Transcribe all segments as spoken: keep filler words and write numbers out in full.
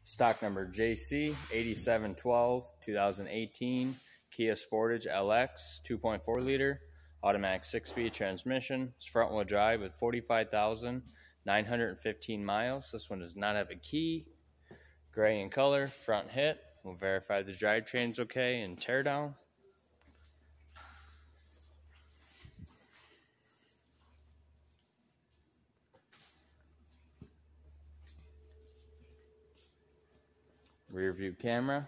Stock number J C eighty-seven twelve, two thousand eighteen Kia Sportage L X, two point four liter, automatic six-speed transmission. It's front-wheel drive with forty-five thousand nine hundred fifteen miles. This one does not have a key. Gray in color, front hit. We'll verify the drivetrain's okay and tear down. Rear view camera.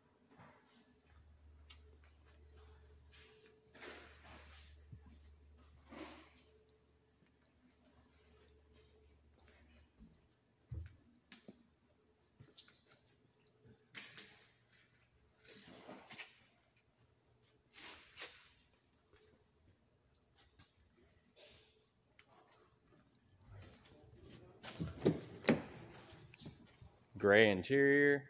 Gray interior.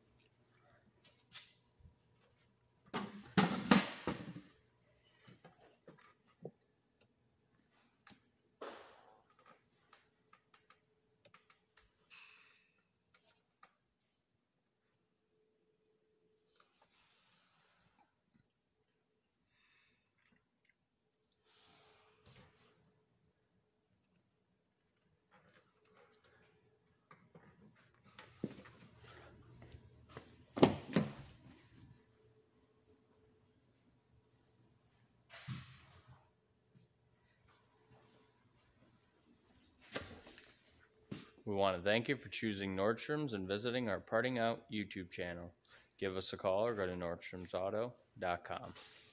We want to thank you for choosing Nordstrom's and visiting our Parting Out YouTube channel. Give us a call or go to nordstroms auto dot com.